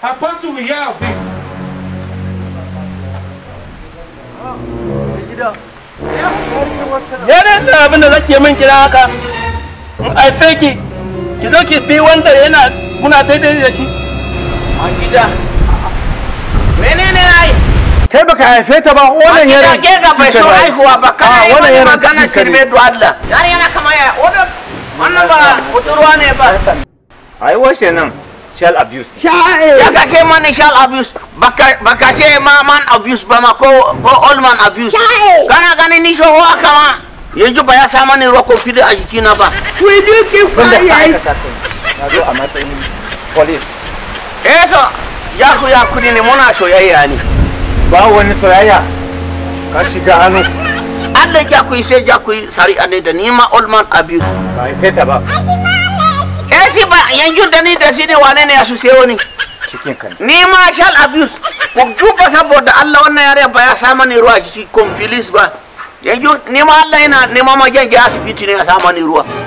Apostle will hear of this. Yaran da abin da zake min kira haka. Ai fake ki zo ki bi wanda yana muna daidai da shi. A gida. Menene nayi? Kai baka haife ta ba wannan yaran. Ke ga bai so haihuwa ba kana yi wani magana shirme do Allah. Yar yana kama ya wannan ba budurwa ne ba. Ai washe nan child abuse. Ya ka ce man child abuse baka ce man abuse ba ma ko old man abuse. Kana gani ni so haka ma yanzu ba ya sa mani ruwa ko fili a jikina ba. We do keep quiet. Na zo a matsayin police. To ya kudi ne muna soyayya ne. Ba wani soyayya. Ka shiga hannu. Allah ya ku sai ya ku sari'a ne da ni ma old man abuse. Ba haife ta ba. Si ba yanzu da ni da shi ne wane ne ya su sayo ni? Cikin kan. Ni ma child abuse. Ku duba saboda Allah wannan yare ba ya sa mani ruwa jiki kon police ba. Yanzu ni ma Allah yana nema ma asibiti ne ya sa mani ruwa.